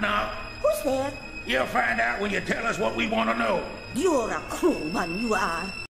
knock. Who's there? You'll find out when you tell us what we want to know. You're a cruel one, you are.